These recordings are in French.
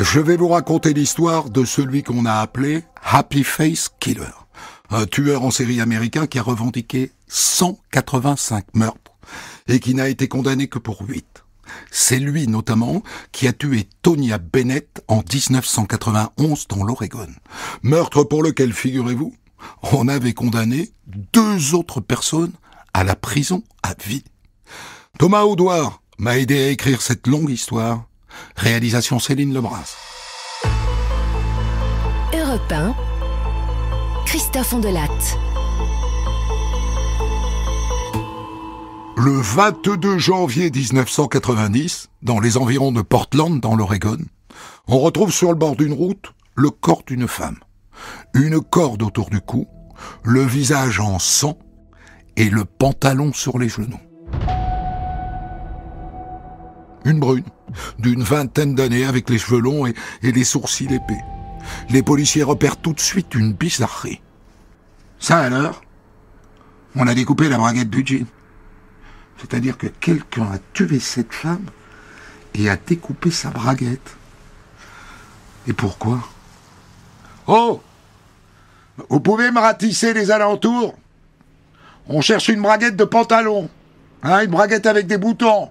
Je vais vous raconter l'histoire de celui qu'on a appelé Happy Face Killer, un tueur en série américain qui a revendiqué 185 meurtres et qui n'a été condamné que pour 8. C'est lui notamment qui a tué Tonya Bennett en 1991 dans l'Oregon. Meurtre pour lequel, figurez-vous, on avait condamné 2 autres personnes à la prison à vie. Thomas Audouard m'a aidé à écrire cette longue histoire. Réalisation Céline Lebras. Europe 1, Christophe Ondelatte. Le 22 janvier 1990, dans les environs de Portland, dans l'Oregon, on retrouve sur le bord d'une route le corps d'une femme. Une corde autour du cou, le visage en sang et le pantalon sur les genoux. Une brune, d'une 20aine d'années, avec les cheveux longs et les sourcils épais. Les policiers repèrent tout de suite une bizarrerie. Ça alors, on a découpé la braguette du jean. C'est-à-dire que quelqu'un a tué cette femme et a découpé sa braguette. Et pourquoi? Oh! Vous pouvez me ratisser les alentours? On cherche une braguette de pantalon. Hein, une braguette avec des boutons.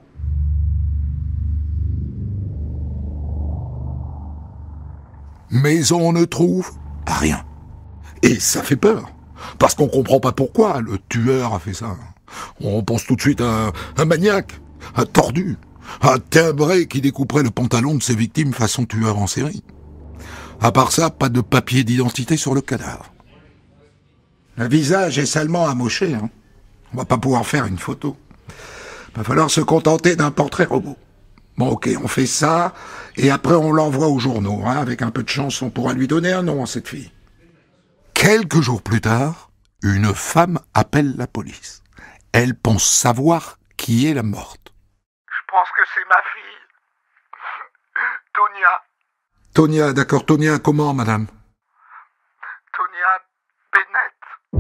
Mais on ne trouve rien. Et ça fait peur. Parce qu'on comprend pas pourquoi le tueur a fait ça. On pense tout de suite à un maniaque, un tordu, un timbré qui découperait le pantalon de ses victimes façon tueur en série. À part ça, pas de papier d'identité sur le cadavre. Le visage est salement amoché. On va pas pouvoir faire une photo. Va falloir se contenter d'un portrait robot. Bon, ok, on fait ça, et après on l'envoie aux journaux. Avec un peu de chance, on pourra lui donner un nom à cette fille. Quelques jours plus tard, une femme appelle la police. Elle pense savoir qui est la morte. Je pense que c'est ma fille. Tonya. Tonya, d'accord. Tonya, comment, madame? Tonya Bennett.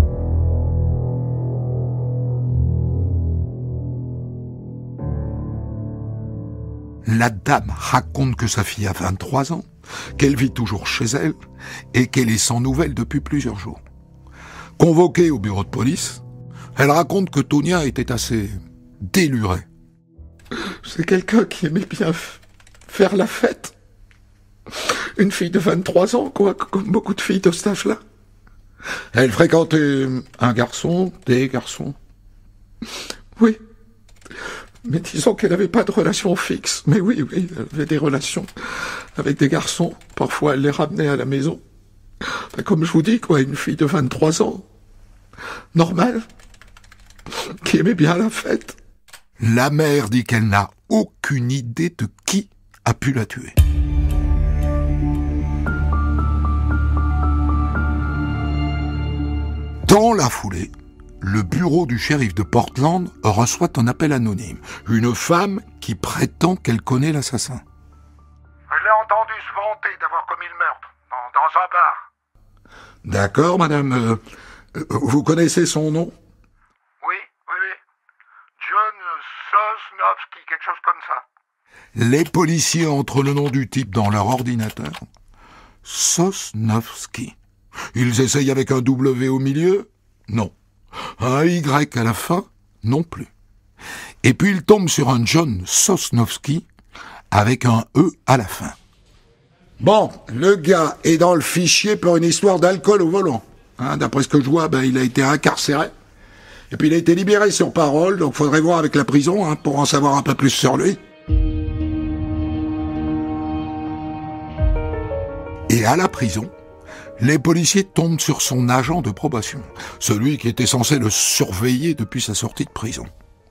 La dame raconte que sa fille a 23 ans, qu'elle vit toujours chez elle et qu'elle est sans nouvelles depuis plusieurs jours. Convoquée au bureau de police, elle raconte que Tonya était assez délurée. C'est quelqu'un qui aimait bien faire la fête. Une fille de 23 ans, quoi, comme beaucoup de filles de cet âge-là. Elle fréquentait un garçon, des garçons. Oui. Mais disons qu'elle n'avait pas de relation fixe. Mais oui, elle avait des relations avec des garçons. Parfois, elle les ramenait à la maison. Enfin, comme je vous dis, quoi, une fille de 23 ans. Normale. Qui aimait bien la fête. La mère dit qu'elle n'a aucune idée de qui a pu la tuer. Dans la foulée, le bureau du shérif de Portland reçoit un appel anonyme. Une femme qui prétend qu'elle connaît l'assassin. Je l'ai entendu se vanter d'avoir commis le meurtre dans un bar. D'accord, madame. Vous connaissez son nom? Oui. John Sosnowski, quelque chose comme ça. Les policiers entrent le nom du type dans leur ordinateur. Sosnowski. Ils essayent avec un W au milieu? Non. Un Y à la fin? Non plus. Et puis ils tombent sur un John Sosnowski avec un E à la fin. Bon, le gars est dans le fichier pour une histoire d'alcool au volant. D'après ce que je vois, il a été incarcéré. Et puis il a été libéré sur parole, donc faudrait voir avec la prison pour en savoir un peu plus sur lui. Et à la prison, les policiers tombent sur son agent de probation, celui qui était censé le surveiller depuis sa sortie de prison.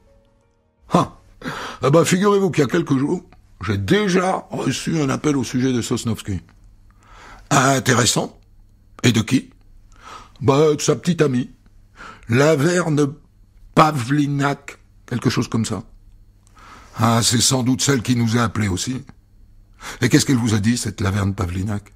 Figurez-vous qu'il y a quelques jours, j'ai déjà reçu un appel au sujet de Sosnowski. Intéressant. Et de qui? De sa petite amie. Laverne Pavlinac, quelque chose comme ça. C'est sans doute celle qui nous a appelés aussi. Et qu'est-ce qu'elle vous a dit, cette Laverne Pavlinac?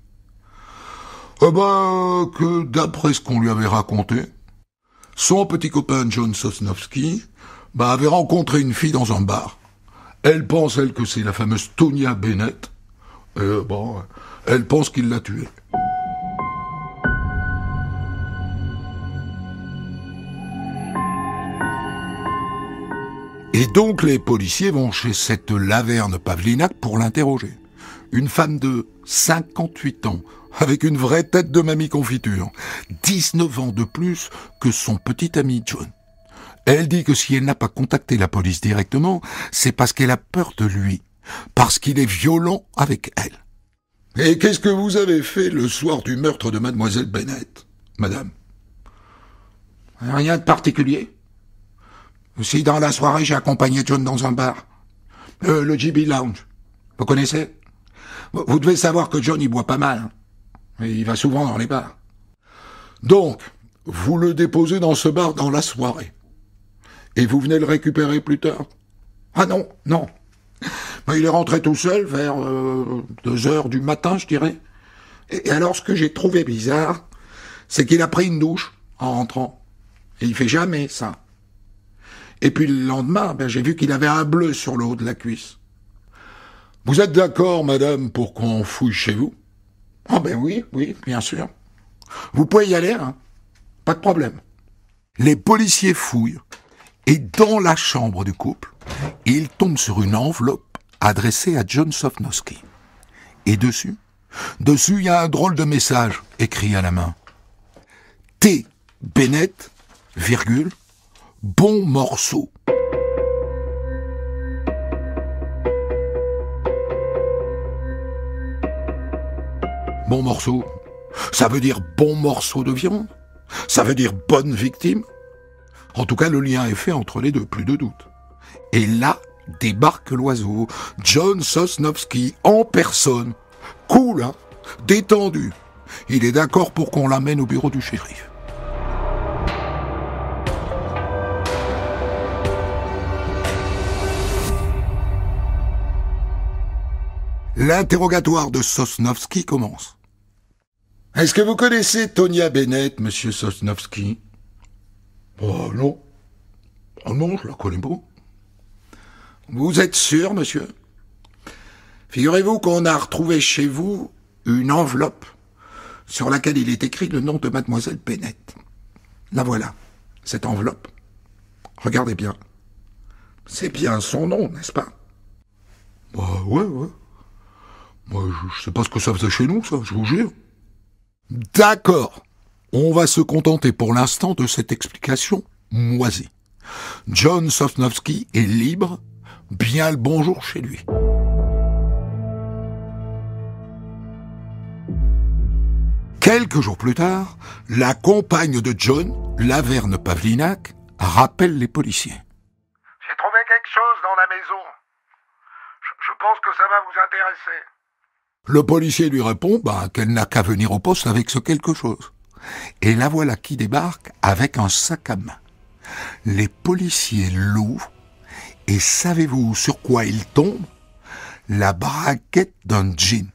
Que d'après ce qu'on lui avait raconté, son petit copain John Sosnowski avait rencontré une fille dans un bar. Elle pense, elle, que c'est la fameuse Tonya Bennett. Bon, elle pense qu'il l'a tué. Et donc les policiers vont chez cette Laverne Pavlinac pour l'interroger. Une femme de 58 ans, avec une vraie tête de mamie confiture. 19 ans de plus que son petit ami John. Elle dit que si elle n'a pas contacté la police directement, c'est parce qu'elle a peur de lui, parce qu'il est violent avec elle. Et qu'est-ce que vous avez fait le soir du meurtre de mademoiselle Bennett, madame? Rien de particulier. Si dans la soirée j'ai accompagné John dans un bar, le GB Lounge, vous connaissez? Vous devez savoir que John il boit pas mal, hein. Il va souvent dans les bars. Donc, vous le déposez dans ce bar dans la soirée. Et vous venez le récupérer plus tard? Ah non, non. Il est rentré tout seul vers 2h du matin, je dirais. Et alors, ce que j'ai trouvé bizarre, c'est qu'il a pris une douche en rentrant. Et il fait jamais ça. Et puis le lendemain, j'ai vu qu'il avait un bleu sur le haut de la cuisse. Vous êtes d'accord, madame, pour qu'on fouille chez vous? Ah oui, bien sûr. Vous pouvez y aller, hein? Pas de problème. Les policiers fouillent, et dans la chambre du couple, ils tombent sur une enveloppe adressée à John Sosnowski. Et dessus, il y a un drôle de message écrit à la main. T. Bennett, virgule, bon morceau. Bon morceau, ça veut dire bon morceau de viande. Ça veut dire bonne victime. En tout cas, le lien est fait entre les deux, plus de doute. Et là, débarque l'oiseau, John Sosnowski, en personne. Cool, hein? Détendu. Il est d'accord pour qu'on l'amène au bureau du shérif. L'interrogatoire de Sosnowski commence. Est-ce que vous connaissez Tonya Bennett, monsieur Sosnowski? Oh non. Oh non, je la connais pas. Vous êtes sûr, monsieur? Figurez-vous qu'on a retrouvé chez vous une enveloppe sur laquelle il est écrit le nom de mademoiselle Bennett. La voilà, cette enveloppe. Regardez bien. C'est bien son nom, n'est-ce pas? Ouais. Moi, je sais pas ce que ça faisait chez nous, ça, je vous jure. D'accord. On va se contenter pour l'instant de cette explication moisie. John Sosnowski est libre, bien le bonjour chez lui. Quelques jours plus tard, la compagne de John, Laverne Pavlinac, rappelle les policiers. J'ai trouvé quelque chose dans la maison. Je pense que ça va vous intéresser. Le policier lui répond qu'elle n'a qu'à venir au poste avec ce quelque chose. Et la voilà qui débarque avec un sac à main. Les policiers l'ouvrent, et savez-vous sur quoi ils tombent? La braguette d'un jean.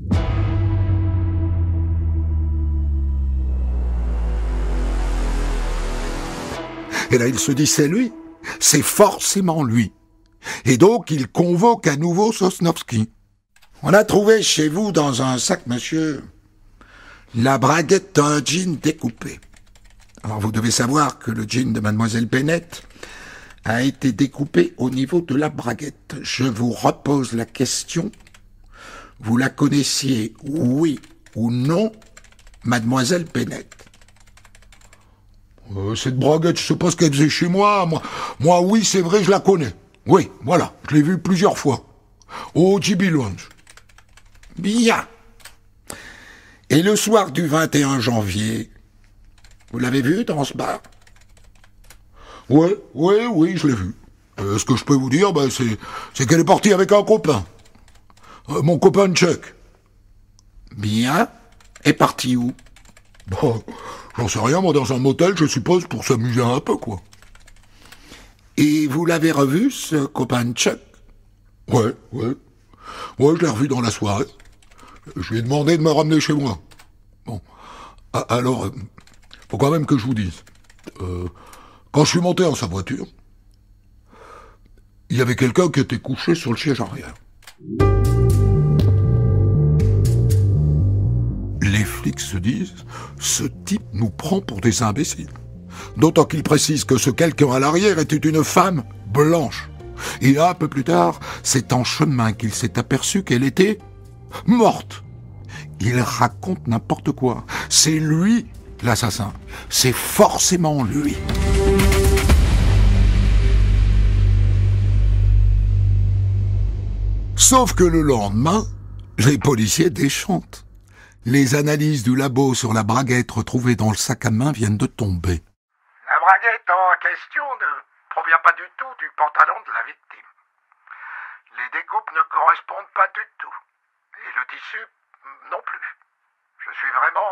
Et là, il se dit, c'est lui. C'est forcément lui. Et donc, il convoque à nouveau Sosnowski. On a trouvé chez vous dans un sac, monsieur, la braguette d'un jean découpé. Alors, vous devez savoir que le jean de mademoiselle Bennett a été découpé au niveau de la braguette. Je vous repose la question. Vous la connaissiez, oui ou non, mademoiselle Bennett? Cette braguette, je sais pas ce qu'elle faisait chez moi. Moi, oui, c'est vrai, je la connais. Oui, voilà, je l'ai vue plusieurs fois. Au GB Lounge. Bien. Et le soir du 21 janvier, vous l'avez vue dans ce bar? Oui, je l'ai vue. Ce que je peux vous dire, c'est qu'elle est partie avec un copain. Mon copain Chuck. Bien. Est parti où? J'en sais rien, moi, dans un motel, je suppose, pour s'amuser un peu, quoi. Et vous l'avez revu, ce copain Chuck? Ouais, je l'ai revu dans la soirée. Je lui ai demandé de me ramener chez moi. Bon. Alors, faut quand même que je vous dise. Quand je suis monté dans sa voiture, il y avait quelqu'un qui était couché sur le siège arrière. flics se disent « Ce type nous prend pour des imbéciles ». D'autant qu'il précise que ce quelqu'un à l'arrière était une femme blanche. Et un peu plus tard, c'est en chemin qu'il s'est aperçu qu'elle était morte. Il raconte n'importe quoi. C'est lui l'assassin. C'est forcément lui. Sauf que le lendemain, les policiers déchantent. Les analyses du labo sur la braguette retrouvée dans le sac à main viennent de tomber. La braguette en question ne provient pas du tout du pantalon de la victime. Les découpes ne correspondent pas du tout. Et le tissu non plus. Je suis vraiment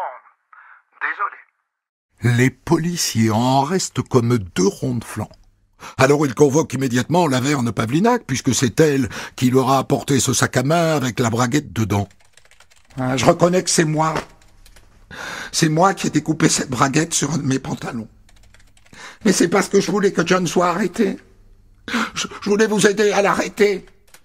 désolé. Les policiers en restent comme deux ronds de flanc. Alors ils convoquent immédiatement Laverne Pavlinac, puisque c'est elle qui leur a apporté ce sac à main avec la braguette dedans. Je reconnais que c'est moi. C'est moi qui ai découpé cette braguette sur un de mes pantalons. Mais c'est parce que je voulais que John soit arrêté. Je voulais vous aider à l'arrêter.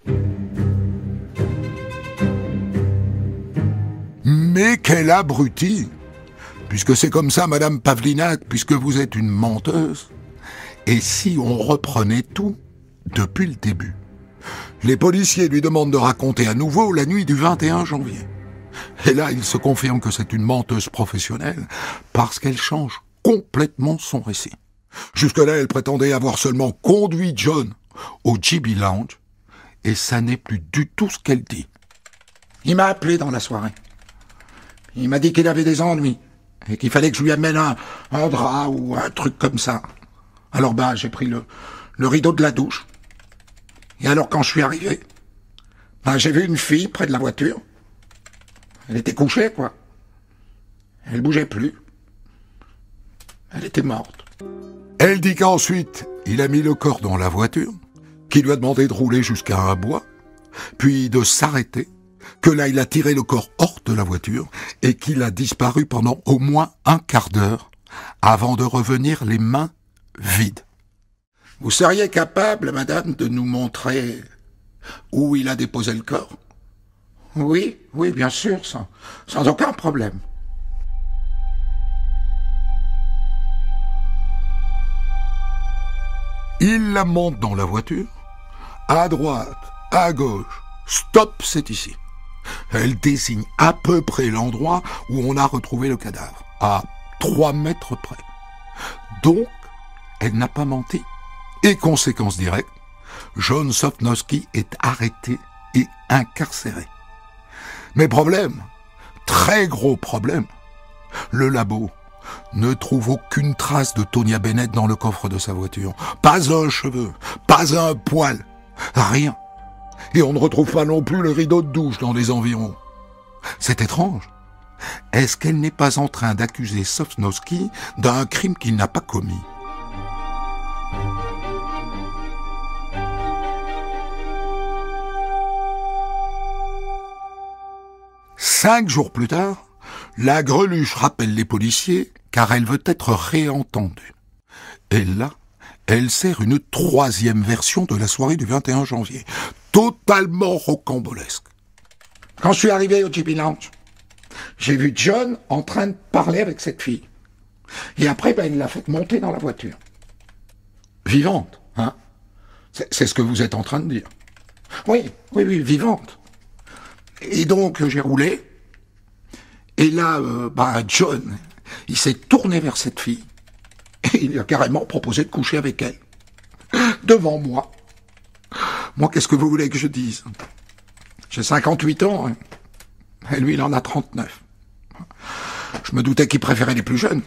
Mais quel abruti! Puisque c'est comme ça, Madame Pavlinac, puisque vous êtes une menteuse. Et si on reprenait tout depuis le début? Les policiers lui demandent de raconter à nouveau la nuit du 21 janvier. Et là, il se confirme que c'est une menteuse professionnelle parce qu'elle change complètement son récit. Jusque-là, elle prétendait avoir seulement conduit John au GB Lounge et ça n'est plus du tout ce qu'elle dit. Il m'a appelé dans la soirée. Il m'a dit qu'il avait des ennuis et qu'il fallait que je lui amène un drap ou un truc comme ça. Alors j'ai pris le rideau de la douche. Et alors quand je suis arrivé, j'ai vu une fille près de la voiture. Elle était couchée, quoi. Elle bougeait plus. Elle était morte. Elle dit qu'ensuite, il a mis le corps dans la voiture, qu'il lui a demandé de rouler jusqu'à un bois, puis de s'arrêter, que là il a tiré le corps hors de la voiture et qu'il a disparu pendant au moins un quart d'heure avant de revenir les mains vides. Vous seriez capable, madame, de nous montrer où il a déposé le corps? Oui, bien sûr, sans aucun problème. Il la monte dans la voiture, à droite, à gauche, stop, c'est ici. Elle désigne à peu près l'endroit où on a retrouvé le cadavre, à 3 mètres près. Donc, elle n'a pas menti. Et conséquence directe, John Sosnowski est arrêté et incarcéré. Mais problème, très gros problème, le labo ne trouve aucune trace de Tonya Bennett dans le coffre de sa voiture. Pas un cheveu, pas un poil, rien. Et on ne retrouve pas non plus le rideau de douche dans les environs. C'est étrange. Est-ce qu'elle n'est pas en train d'accuser Sosnowski d'un crime qu'il n'a pas commis? Cinq jours plus tard, la greluche rappelle les policiers car elle veut être réentendue. Et là, elle sert une troisième version de la soirée du 21 janvier, totalement rocambolesque. Quand je suis arrivé au GB Lounge, j'ai vu John en train de parler avec cette fille. Et après, il l'a fait monter dans la voiture. Vivante, hein? C'est ce que vous êtes en train de dire. Oui, vivante. Et donc, j'ai roulé. Et là, John, il s'est tourné vers cette fille. Et il a carrément proposé de coucher avec elle. Devant moi. Moi, qu'est-ce que vous voulez que je dise? J'ai 58 ans. Hein. Et lui, il en a 39. Je me doutais qu'il préférait les plus jeunes.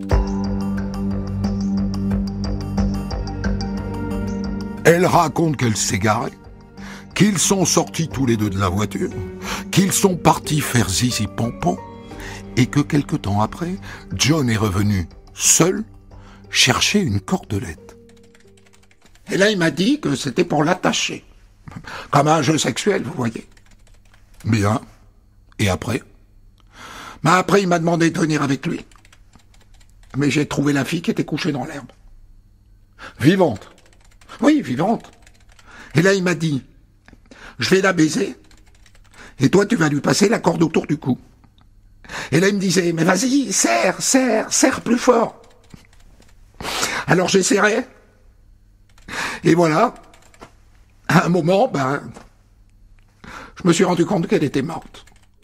Elle raconte qu'elle s'est garée, qu'ils sont sortis tous les deux de la voiture, qu'ils sont partis faire zizi pompon, et que quelque temps après, John est revenu seul chercher une cordelette. Et là, il m'a dit que c'était pour l'attacher. Comme un jeu sexuel, vous voyez. Bien. Et après? Après, il m'a demandé de venir avec lui. Mais j'ai trouvé la fille qui était couchée dans l'herbe. Vivante. Oui, vivante. Et là, il m'a dit, je vais la baiser, et toi, tu vas lui passer la corde autour du cou. Et là, il me disait, mais vas-y, serre plus fort. Alors j'essaierai. Et voilà, à un moment, je me suis rendu compte qu'elle était morte.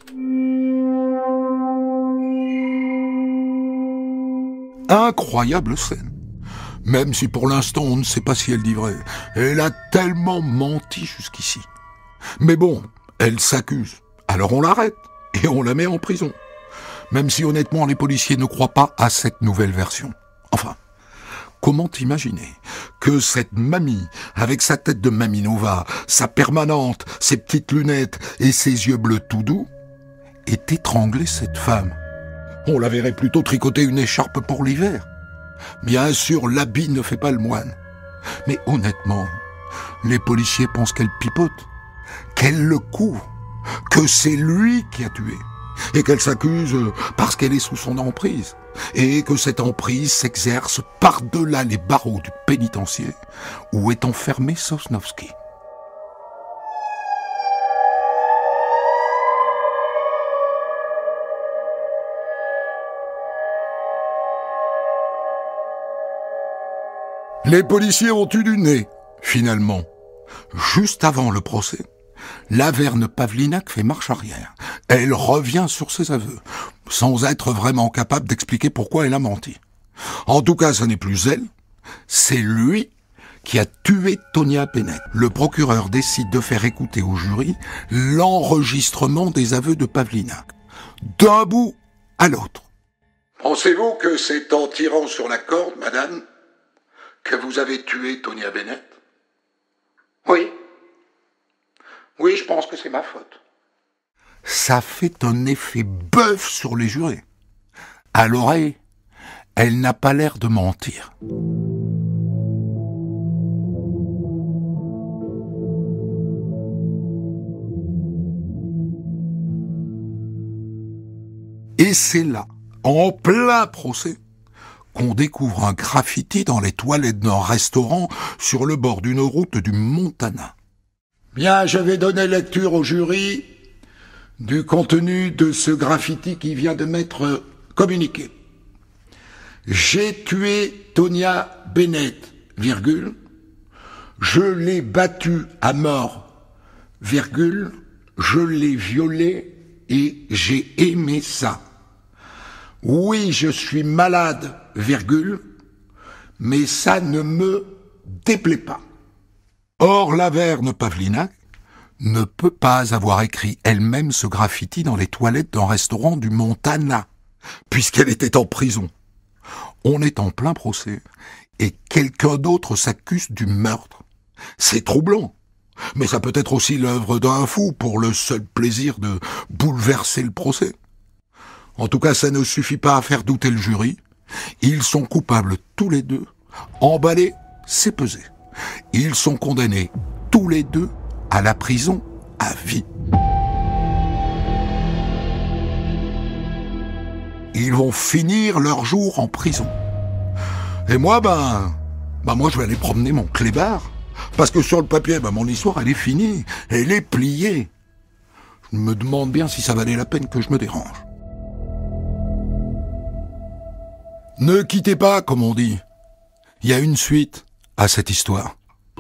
Incroyable scène. Même si pour l'instant on ne sait pas si elle dit vrai. Elle a tellement menti jusqu'ici. Mais bon, elle s'accuse. Alors on l'arrête et on la met en prison. Même si honnêtement les policiers ne croient pas à cette nouvelle version. Enfin, comment imaginer que cette mamie, avec sa tête de Mamie Nova, sa permanente, ses petites lunettes et ses yeux bleus tout doux, ait étranglé cette femme? On la verrait plutôt tricoter une écharpe pour l'hiver. Bien sûr, l'habit ne fait pas le moine. Mais honnêtement, les policiers pensent qu'elle pipote, qu'elle le couvre, que c'est lui qui a tué, et qu'elle s'accuse parce qu'elle est sous son emprise, et que cette emprise s'exerce par-delà les barreaux du pénitencier où est enfermé Sosnowski. Les policiers ont eu du nez, finalement. Juste avant le procès, Laverne Pavlinac fait marche arrière. Elle revient sur ses aveux, sans être vraiment capable d'expliquer pourquoi elle a menti. En tout cas, ce n'est plus elle, c'est lui qui a tué Tonia Bennett. Le procureur décide de faire écouter au jury l'enregistrement des aveux de Pavlinac, d'un bout à l'autre. Pensez-vous que c'est en tirant sur la corde, madame, que vous avez tué Tonia Bennett? Oui. Oui, je pense que c'est ma faute. Ça fait un effet bœuf sur les jurés. À l'oreille, elle n'a pas l'air de mentir. Et c'est là, en plein procès, qu'on découvre un graffiti dans les toilettes d'un restaurant sur le bord d'une route du Montana. Bien, je vais donner lecture au jury du contenu de ce graffiti qui vient de m'être communiqué. J'ai tué Tonia Bennett, virgule. Je l'ai battue à mort, virgule. Je l'ai violée et j'ai aimé ça. Oui, je suis malade, virgule, mais ça ne me déplaît pas. Or, Laverne Pavlinac ne peut pas avoir écrit elle-même ce graffiti dans les toilettes d'un restaurant du Montana, puisqu'elle était en prison. On est en plein procès, et quelqu'un d'autre s'accuse du meurtre. C'est troublant, mais ça peut être aussi l'œuvre d'un fou pour le seul plaisir de bouleverser le procès. En tout cas, ça ne suffit pas à faire douter le jury. Ils sont coupables tous les deux. Emballés, c'est pesé. Ils sont condamnés tous les deux à la prison à vie. Ils vont finir leur jour en prison. Et moi, moi je vais aller promener mon clébard. Parce que sur le papier, mon histoire, elle est finie. Elle est pliée. Je me demande bien si ça valait la peine que je me dérange. Ne quittez pas, comme on dit. Il y a une suite à cette histoire.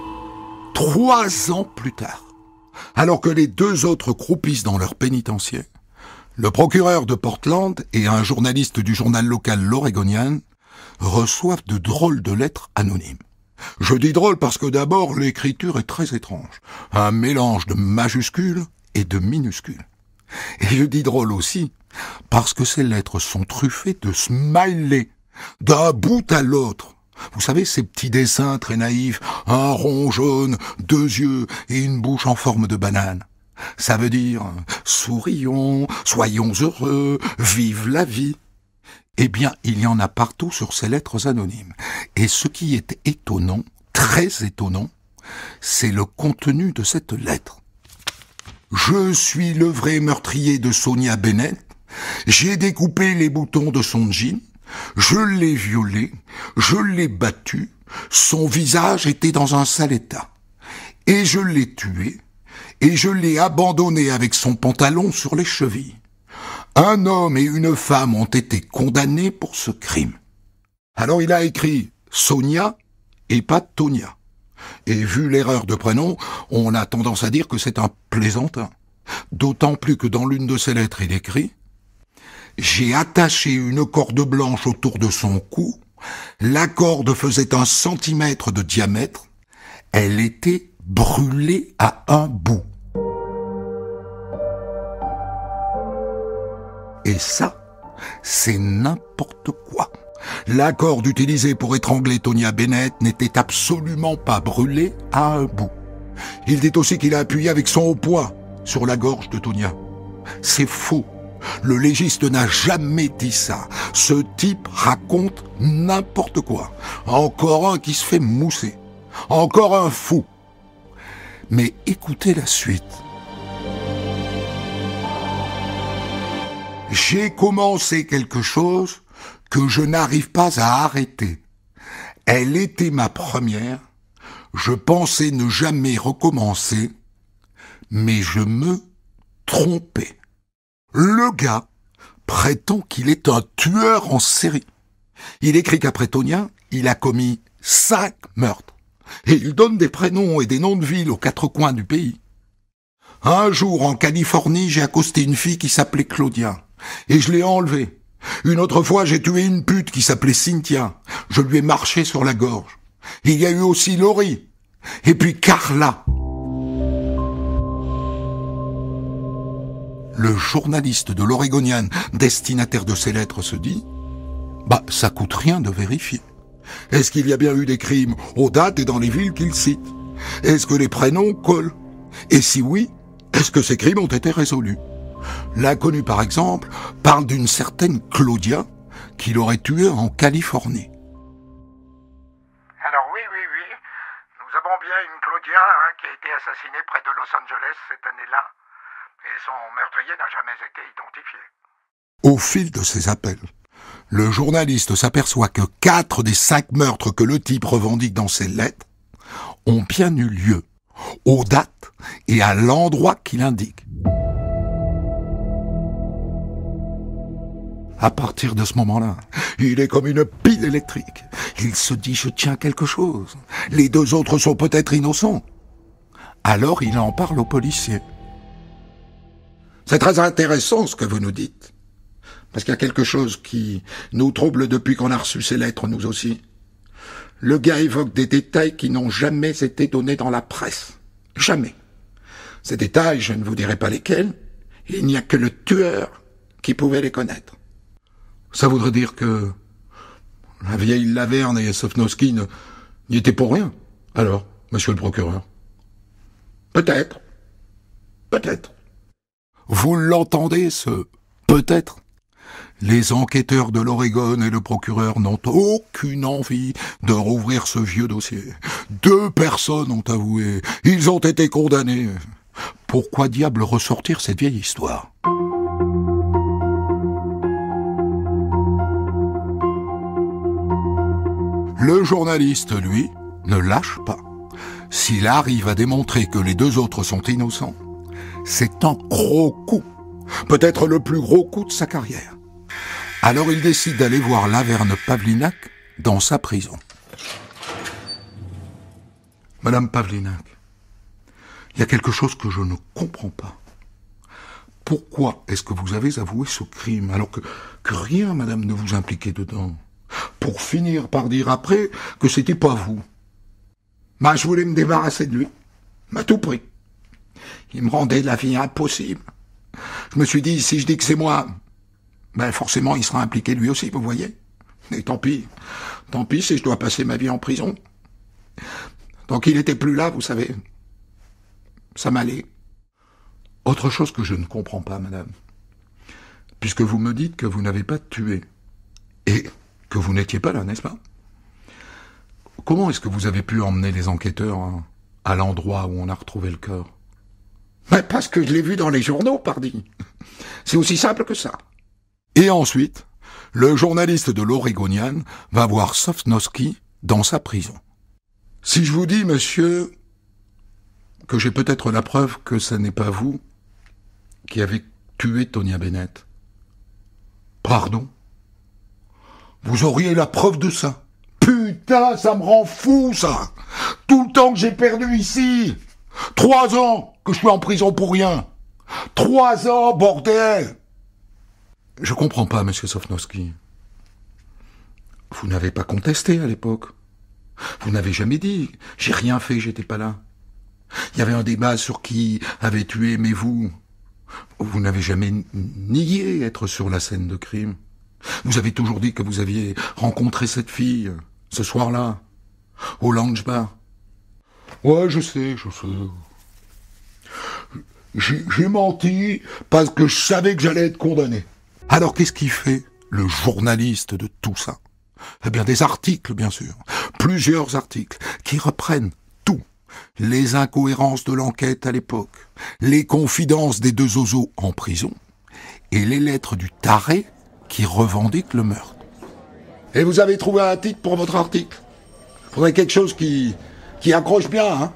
3 ans plus tard, alors que les 2 autres croupissent dans leur pénitencier, le procureur de Portland et un journaliste du journal local l'Oregonian reçoivent de drôles de lettres anonymes. Je dis drôle parce que d'abord, l'écriture est très étrange. Un mélange de majuscules et de minuscules. Et je dis drôle aussi parce que ces lettres sont truffées de smileys, d'un bout à l'autre. Vous savez, ces petits dessins très naïfs, un rond jaune, 2 yeux et une bouche en forme de banane. Ça veut dire « sourions, soyons heureux, vive la vie ». Eh bien, il y en a partout sur ces lettres anonymes. Et ce qui est étonnant, très étonnant, c'est le contenu de cette lettre. « Je suis le vrai meurtrier de Sonia Bennett. J'ai découpé les boutons de son jean. Je l'ai violée, je l'ai battue, son visage était dans un sale état. Et je l'ai tué, et je l'ai abandonné avec son pantalon sur les chevilles. Un homme et une femme ont été condamnés pour ce crime. Alors il a écrit Sonia et pas Tonia. Et vu l'erreur de prénom, on a tendance à dire que c'est un plaisantin. D'autant plus que dans l'une de ses lettres, il écrit « J'ai attaché une corde blanche autour de son cou. La corde faisait 1 centimètre de diamètre. Elle était brûlée à un bout. » Et ça, c'est n'importe quoi. La corde utilisée pour étrangler Tonia Bennett n'était absolument pas brûlée à un bout. Il dit aussi qu'il a appuyé avec son haut poing sur la gorge de Tonia. C'est faux. Le légiste n'a jamais dit ça. Ce type raconte n'importe quoi. Encore un qui se fait mousser. Encore un fou. Mais écoutez la suite. J'ai commencé quelque chose que je n'arrive pas à arrêter. Elle était ma première. Je pensais ne jamais recommencer, mais je me trompais. Le gars prétend qu'il est un tueur en série. Il écrit qu'après Tonia, il a commis 5 meurtres. Et il donne des prénoms et des noms de villes aux 4 coins du pays. Un jour, en Californie, j'ai accosté une fille qui s'appelait Claudia. Et je l'ai enlevée. Une autre fois, j'ai tué une pute qui s'appelait Cynthia. Je lui ai marché sur la gorge. Il y a eu aussi Laurie. Et puis Carla. Le journaliste de l'Oregonian, destinataire de ces lettres, se dit « ça coûte rien de vérifier. Est-ce qu'il y a bien eu des crimes aux dates et dans les villes qu'il cite? Est-ce que les prénoms collent? Et si oui, est-ce que ces crimes ont été résolus ?» L'inconnu, par exemple, parle d'une certaine Claudia qu'il aurait tuée en Californie. Alors oui. Nous avons bien une Claudia qui a été assassinée près de Los Angeles cette année-là. Et son meurtrier n'a jamais été identifié. Au fil de ces appels, le journaliste s'aperçoit que 4 des 5 meurtres que le type revendique dans ses lettres ont bien eu lieu, aux dates et à l'endroit qu'il indique. À partir de ce moment-là, il est comme une pile électrique. Il se dit « je tiens quelque chose. Les 2 autres sont peut-être innocents. » Alors il en parle au policier. C'est très intéressant ce que vous nous dites. Parce qu'il y a quelque chose qui nous trouble depuis qu'on a reçu ces lettres, nous aussi. Le gars évoque des détails qui n'ont jamais été donnés dans la presse. Jamais. Ces détails, je ne vous dirai pas lesquels. Il n'y a que le tueur qui pouvait les connaître. Ça voudrait dire que la vieille Laverne et Sofnowski n'y étaient pour rien. Alors, monsieur le procureur? Peut-être. Peut-être. Vous l'entendez, ce peut-être? Les enquêteurs de l'Oregon et le procureur n'ont aucune envie de rouvrir ce vieux dossier. 2 personnes ont avoué. Ils ont été condamnés. Pourquoi diable ressortir cette vieille histoire? Le journaliste, lui, ne lâche pas. S'il arrive à démontrer que les 2 autres sont innocents, c'est un gros coup. Peut-être le plus gros coup de sa carrière. Alors il décide d'aller voir Laverne Pavlinac dans sa prison. Madame Pavlinac, il y a quelque chose que je ne comprends pas. Pourquoi est-ce que vous avez avoué ce crime alors que rien, madame, ne vous impliquait dedans? Pour finir par dire après que c'était pas vous. Je voulais me débarrasser de lui. À tout prix. Il me rendait la vie impossible. Je me suis dit, si je dis que c'est moi, forcément il sera impliqué lui aussi, vous voyez. Et tant pis si je dois passer ma vie en prison. Tant qu'il n'était plus là, vous savez, ça m'allait. Autre chose que je ne comprends pas, madame, puisque vous me dites que vous n'avez pas tué, et que vous n'étiez pas là, n'est-ce pas? Comment est-ce que vous avez pu emmener les enquêteurs à l'endroit où on a retrouvé le corps? Parce que je l'ai vu dans les journaux, pardi. C'est aussi simple que ça. Et ensuite, le journaliste de l'Oregonian va voir Sofnowski dans sa prison. Si je vous dis, monsieur, que j'ai peut-être la preuve que ce n'est pas vous qui avez tué Tonia Bennett, Pardon? Vous auriez la preuve de ça? Putain, ça me rend fou, ça! Tout le temps que j'ai perdu ici! 3 ans que je suis en prison pour rien! 3 ans, bordel! Je comprends pas, monsieur Sosnowski. Vous n'avez pas contesté à l'époque. Vous n'avez jamais dit « j'ai rien fait, j'étais pas là ». Il y avait un débat sur qui avait tué, mais vous n'avez jamais nié être sur la scène de crime. Vous avez toujours dit que vous aviez rencontré cette fille, ce soir-là, au lounge bar. Ouais, je sais. J'ai menti parce que je savais que j'allais être condamné. Alors qu'est-ce qui fait le journaliste de tout ça? Eh bien, des articles, bien sûr. Plusieurs articles qui reprennent tout. Les incohérences de l'enquête à l'époque, les confidences des 2 zozos en prison et les lettres du taré qui revendique le meurtre. Et vous avez trouvé un titre pour votre article? Faudrait quelque chose qui accroche bien, hein?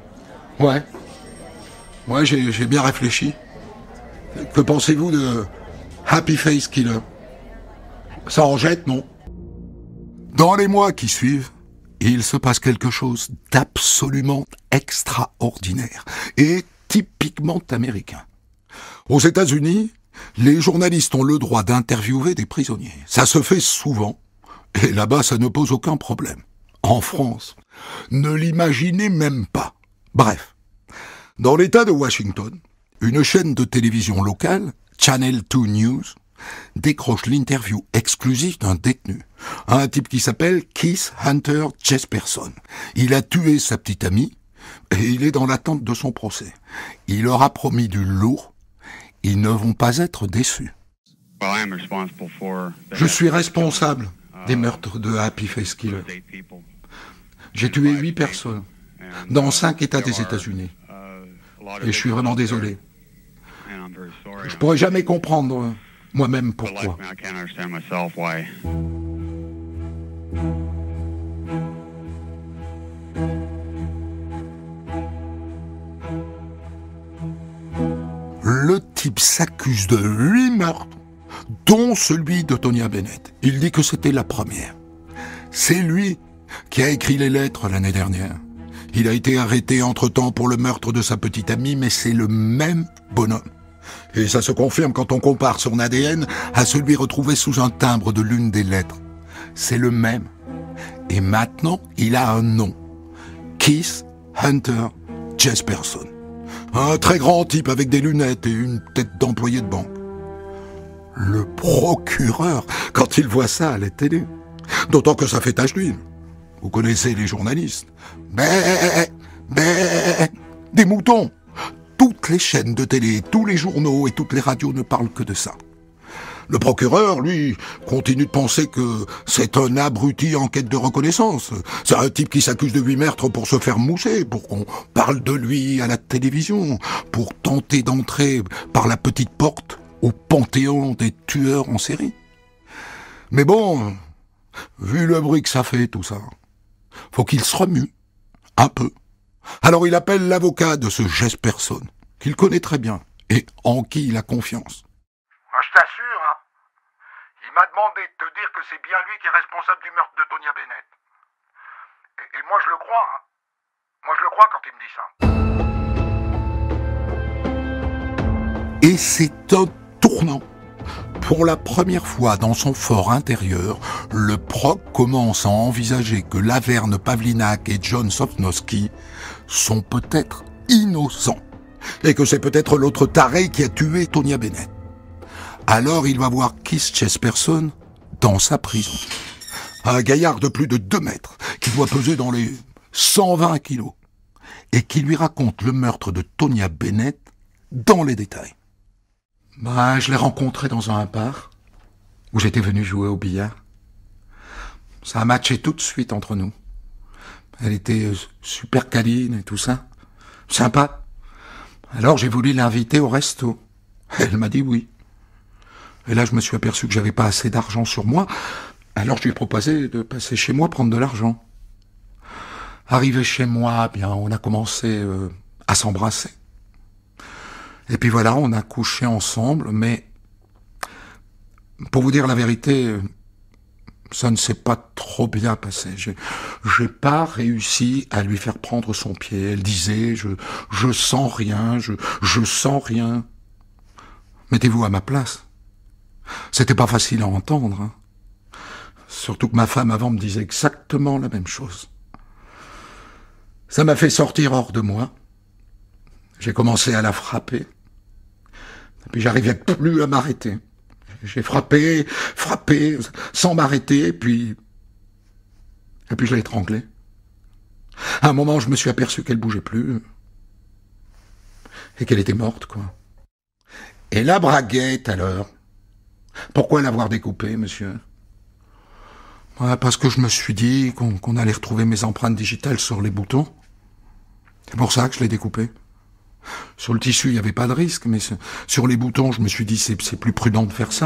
Ouais, j'ai bien réfléchi. Que pensez-vous de Happy Face Killer? Ça en jette, non? Dans les mois qui suivent, il se passe quelque chose d'absolument extraordinaire et typiquement américain. Aux États-Unis, les journalistes ont le droit d'interviewer des prisonniers. Ça se fait souvent, et là-bas, ça ne pose aucun problème. En France, ne l'imaginez même pas. Bref, dans l'État de Washington, une chaîne de télévision locale, Channel 2 News, décroche l'interview exclusive d'un détenu, un type qui s'appelle Keith Hunter Jesperson. Il a tué sa petite amie et il est dans l'attente de son procès. Il leur a promis du lourd. Ils ne vont pas être déçus. Je suis responsable des meurtres de Happy Face Killer. J'ai tué 8 personnes dans 5 États des États-Unis. Et je suis vraiment désolé. Je pourrais jamais comprendre moi-même pourquoi. Le type s'accuse de 8 meurtres, dont celui de Tonya Bennett. Il dit que c'était la première. C'est lui qui a écrit les lettres l'année dernière. Il a été arrêté entre-temps pour le meurtre de sa petite amie, mais c'est le même bonhomme. Et ça se confirme quand on compare son ADN à celui retrouvé sous un timbre de l'une des lettres. C'est le même. Et maintenant, il a un nom. Keith Hunter Jesperson. Un très grand type avec des lunettes et une tête d'employé de banque. Le procureur, quand il voit ça à la télé. D'autant que ça fait tache d'huile. Vous connaissez les journalistes. Des moutons. Toutes les chaînes de télé, tous les journaux et toutes les radios ne parlent que de ça. Le procureur, lui, continue de penser que c'est un abruti en quête de reconnaissance. C'est un type qui s'accuse de 8 meurtres pour se faire mousser, pour qu'on parle de lui à la télévision, pour tenter d'entrer par la petite porte au panthéon des tueurs en série. Mais bon, vu le bruit que ça fait, tout ça, faut qu'il se remue, un peu. Alors il appelle l'avocat de ce Jesperson, qu'il connaît très bien, et en qui il a confiance. Je t'assure, hein. Il m'a demandé de te dire que c'est bien lui qui est responsable du meurtre de Tonya Bennett. Et moi je le crois, hein. Moi je le crois quand il me dit ça. Et c'est un tournant. Pour la première fois dans son fort intérieur, le proc commence à envisager que Laverne Pavlinac et John Sosnowski sont peut-être innocents. Et que c'est peut-être l'autre taré qui a tué Tonya Bennett. Alors il va voir Keith Jesperson dans sa prison. Un gaillard de plus de 2 mètres, qui doit peser dans les 120 kilos, et qui lui raconte le meurtre de Tonya Bennett dans les détails. Je l'ai rencontrée dans un bar, où j'étais venu jouer au billard. Ça a matché tout de suite entre nous. Elle était super câline et tout ça. Sympa. Alors j'ai voulu l'inviter au resto. Elle m'a dit oui. Et là, je me suis aperçu que j'avais pas assez d'argent sur moi. Alors je lui ai proposé de passer chez moi prendre de l'argent. Arrivé chez moi, on a commencé à s'embrasser. Et puis voilà, on a couché ensemble, mais Pour vous dire la vérité, ça ne s'est pas trop bien passé. J'ai pas réussi à lui faire prendre son pied. Elle disait, je sens rien, je sens rien. Mettez-vous à ma place. C'était pas facile à entendre, hein. Surtout que ma femme avant me disait exactement la même chose. Ça m'a fait sortir hors de moi. J'ai commencé à la frapper. Et puis j'arrivais plus à m'arrêter. J'ai frappé, sans m'arrêter, et puis je l'ai étranglée. À un moment, je me suis aperçu qu'elle bougeait plus. Et qu'elle était morte, quoi. Et la braguette, alors? Pourquoi l'avoir découpée, monsieur? Ouais, parce que je me suis dit qu'on allait retrouver mes empreintes digitales sur les boutons. C'est pour ça que je l'ai découpée. Sur le tissu, il n'y avait pas de risque, mais sur les boutons, je me suis dit c'est plus prudent de faire ça.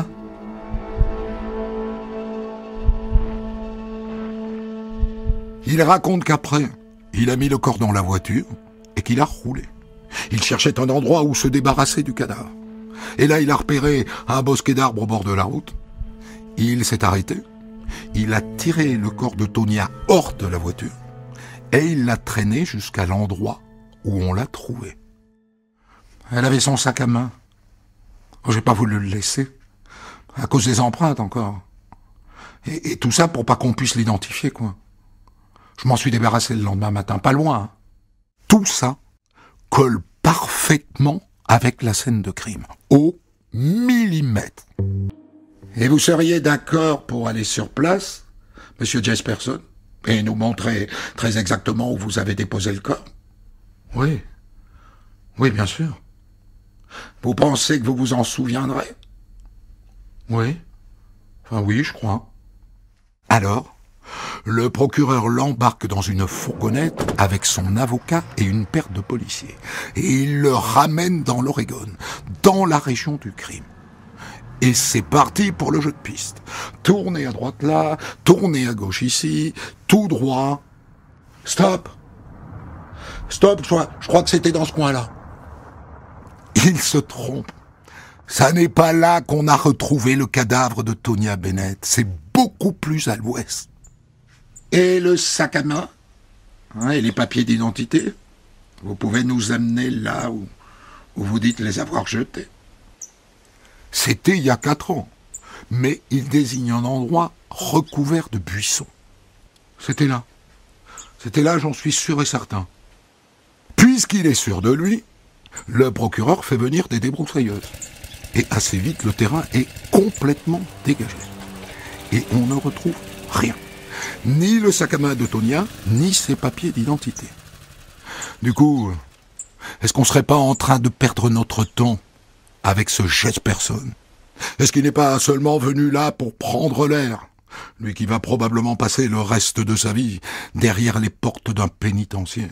Il raconte qu'après, il a mis le corps dans la voiture et qu'il a roulé. Il cherchait un endroit où se débarrasser du cadavre. Et là, il a repéré un bosquet d'arbres au bord de la route. Il s'est arrêté. Il a tiré le corps de Tonia hors de la voiture et il l'a traîné jusqu'à l'endroit où on l'a trouvé. Elle avait son sac à main. J'ai pas voulu le laisser, à cause des empreintes encore. Et tout ça pour pas qu'on puisse l'identifier, quoi. Je m'en suis débarrassé le lendemain matin, pas loin, hein. Tout ça colle parfaitement avec la scène de crime, au millimètre. Et vous seriez d'accord pour aller sur place, monsieur Jesperson, et nous montrer très exactement où vous avez déposé le corps? Oui. Oui, bien sûr. Vous pensez que vous vous en souviendrez? Oui. Enfin oui, je crois. Alors, le procureur l'embarque dans une fourgonnette avec son avocat et une paire de policiers. Et il le ramène dans l'Oregon, dans la région du crime. Et c'est parti pour le jeu de piste. Tournez à droite là, tournez à gauche ici, tout droit. Stop. Stop, je crois que c'était dans ce coin-là. Il se trompe. Ça n'est pas là qu'on a retrouvé le cadavre de Tonia Bennett. C'est beaucoup plus à l'ouest. Et le sac à main, hein, et les papiers d'identité, vous pouvez nous amener là où vous dites les avoir jetés. C'était il y a 4 ans, mais il désigne un endroit recouvert de buissons. C'était là. C'était là, j'en suis sûr et certain. Puisqu'il est sûr de lui, le procureur fait venir des débroussailleuses. Et assez vite, le terrain est complètement dégagé. Et on ne retrouve rien. Ni le sac à main de Tonia, ni ses papiers d'identité. Du coup, est-ce qu'on serait pas en train de perdre notre temps avec ce Jesperson? Est-ce qu'il n'est pas seulement venu là pour prendre l'air? Lui qui va probablement passer le reste de sa vie derrière les portes d'un pénitencier.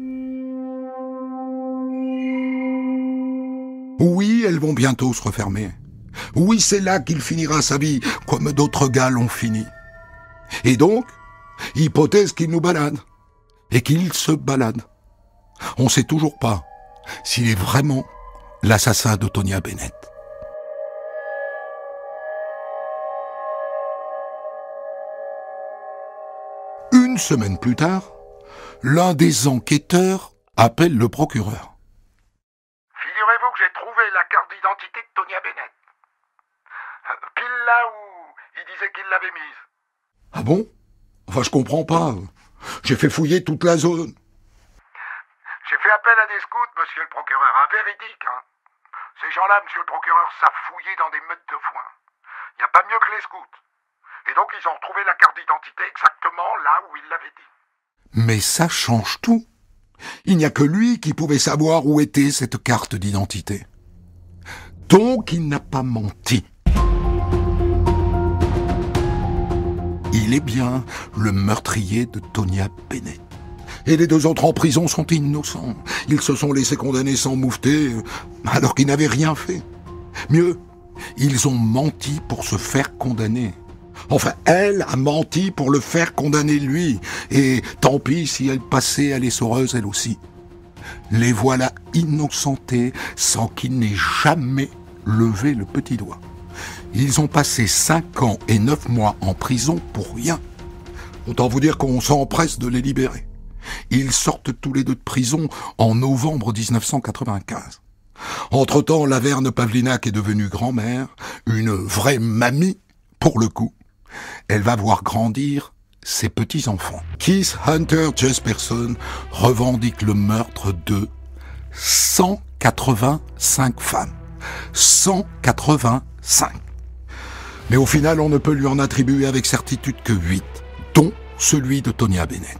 Oui, elles vont bientôt se refermer. Oui, c'est là qu'il finira sa vie, comme d'autres gars l'ont fini. Et donc, hypothèse qu'il nous balade, et qu'il se balade. On sait toujours pas s'il est vraiment l'assassin de Tonia Bennett. Une semaine plus tard, l'un des enquêteurs appelle le procureur. Figurez-vous que j'ai trouvé la carte d'identité de Tonia Bennett. Pile là où il disait qu'il l'avait mise. Ah bon? Enfin, je comprends pas. J'ai fait fouiller toute la zone. J'ai fait appel à des scouts, monsieur le procureur, un véridique, hein. Ces gens-là, monsieur le procureur, savent fouiller dans des meutes de foin. Il n'y a pas mieux que les scouts. Et donc, ils ont retrouvé la carte d'identité exactement là où il l'avait dit. Mais ça change tout. Il n'y a que lui qui pouvait savoir où était cette carte d'identité. Donc, il n'a pas menti. Il est bien le meurtrier de Tonia Bennett. Et les 2 autres en prison sont innocents. Ils se sont laissés condamner sans moufter, alors qu'ils n'avaient rien fait. Mieux, ils ont menti pour se faire condamner. Enfin, elle a menti pour le faire condamner lui. Et tant pis si elle passait à l'essoreuse elle aussi. Les voilà innocentés sans qu'il n'ait jamais levé le petit doigt. Ils ont passé 5 ans et 9 mois en prison pour rien. Autant vous dire qu'on s'empresse de les libérer. Ils sortent tous les deux de prison en novembre 1995. Entre-temps, Laverne Pavlinac est devenue grand-mère, une vraie mamie, pour le coup. Elle va voir grandir ses petits-enfants. Keith Hunter Jesperson revendique le meurtre de 185 femmes. 185. Mais au final, on ne peut lui en attribuer avec certitude que 8, dont celui de Tonya Bennett.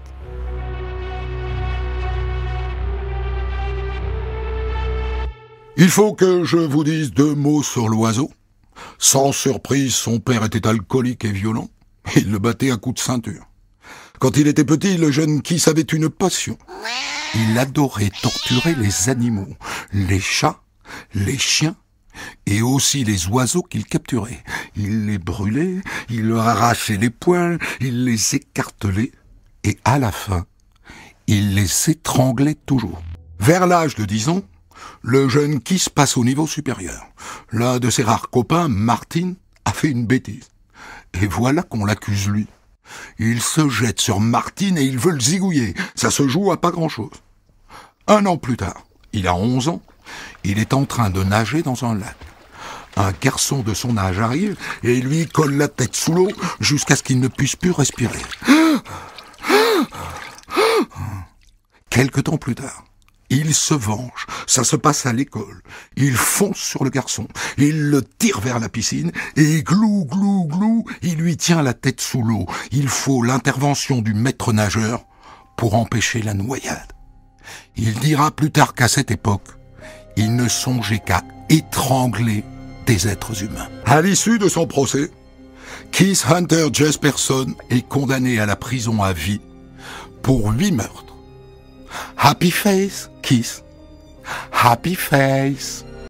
Il faut que je vous dise 2 mots sur l'oiseau. Sans surprise, son père était alcoolique et violent. Il le battait à coups de ceinture. Quand il était petit, le jeune Keith avait une passion. Il adorait torturer les animaux, les chats, les chiens et aussi les oiseaux qu'il capturait. Il les brûlait, il leur arrachait les poils, il les écartelait et à la fin, il les étranglait toujours. Vers l'âge de 10 ans, le jeune Keith passe au niveau supérieur. L'un de ses rares copains, Martin, a fait une bêtise. Et voilà qu'on l'accuse lui. Il se jette sur Martin et il veut le zigouiller. Ça se joue à pas grand-chose. 1 an plus tard, il a 11 ans, il est en train de nager dans un lac. Un garçon de son âge arrive et lui colle la tête sous l'eau jusqu'à ce qu'il ne puisse plus respirer. Quelque temps plus tard, il se venge. Ça se passe à l'école. Il fonce sur le garçon. Il le tire vers la piscine et glou, glou, glou, il lui tient la tête sous l'eau. Il faut l'intervention du maître nageur pour empêcher la noyade. Il dira plus tard qu'à cette époque, il ne songeait qu'à étrangler des êtres humains. À l'issue de son procès, Keith Hunter Jesperson est condamné à la prison à vie pour 8 meurtres. Happy face, Keith. Happy face.